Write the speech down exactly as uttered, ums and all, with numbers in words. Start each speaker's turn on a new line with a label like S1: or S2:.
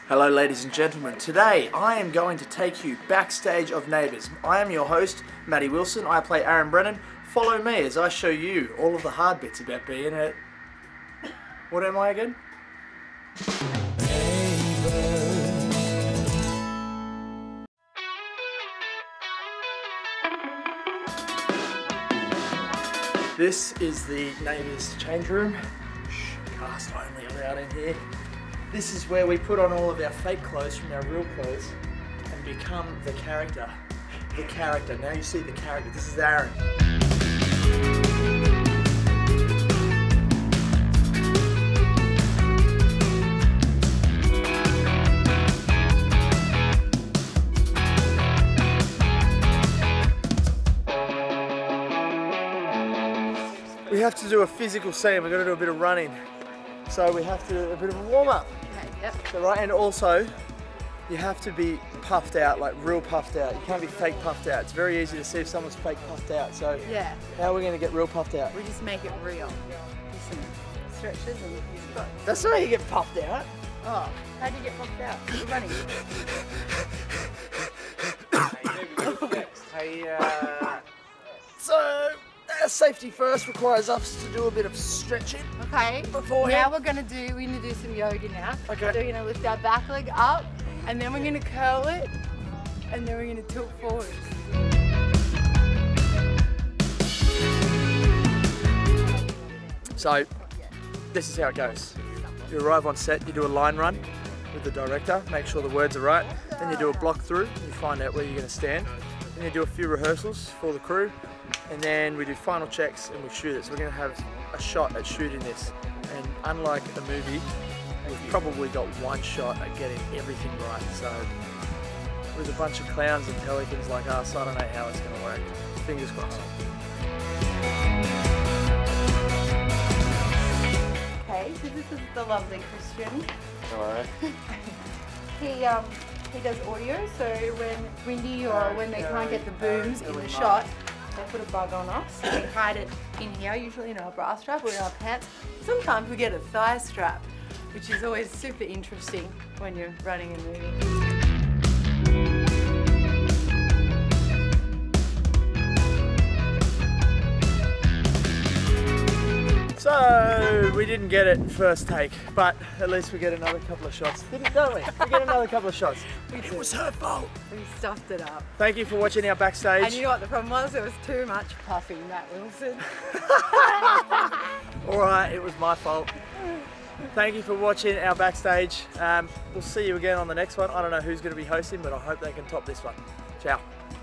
S1: Hello ladies and gentlemen, today I am going to take you backstage of Neighbours. I am your host, Matty Wilson. I play Aaron Brennan. Follow me as I show you all of the hard bits about being a... What am I again? This is the Neighbours change room. Shh, cast only allowed in here. This is where we put on all of our fake clothes from our real clothes and become the character. The character. Now you see the character. This is Aaron. We have to do a physical scene. We've got to do a bit of running. So we have to do a bit of a warm up.
S2: Okay, yep.
S1: So right, and also you have to be puffed out, like real puffed out. You can't be fake puffed out. It's very easy to see if someone's fake puffed out. So
S2: yeah.
S1: How are we going to get real puffed out?
S2: We just make it real. Do some stretches and you've got...
S1: That's not how you get puffed out.
S2: Oh, how do you get puffed out? You're running.
S3: Hey, uh...
S1: So, uh, safety first requires us to do a bit of stretching.
S2: Okay,
S1: beforehand.
S2: Now we're gonna do, we're gonna do some yoga now.
S1: Okay.
S2: So we're gonna lift our back leg up, and then we're gonna curl it, and then we're gonna tilt forward.
S1: So, this is how it goes. You arrive on set, you do a line run with the director, make sure the words are right, then you do a block through, you find out where you're gonna stand, then you do a few rehearsals for the crew, and then we do final checks and we shoot it. So we're going to have a shot at shooting this, and unlike a movie, we've probably got one shot at getting everything right. So with a bunch of clowns and pelicans like us, I don't know how it's going to work. Fingers crossed.
S2: Okay, so this is the lovely Christian.
S3: Alright.
S2: he um he does audio, so when it's windy or when they can't get the booms in the shot, they put a bug on us. We hide it in here, usually in our bra strap or in our pants. Sometimes we get a thigh strap, which is always super interesting when you're running a movie.
S1: So we didn't get it first take, but at least we get another couple of shots. Didn't, don't we? We get another couple of shots. It was her fault.
S2: We stuffed it up.
S1: Thank you for watching our backstage.
S2: And you know what the problem was? There was too much puffing, Matt Wilson.
S1: Alright, it was my fault. Thank you for watching our backstage. Um, we'll see you again on the next one. I don't know who's going to be hosting, but I hope they can top this one. Ciao.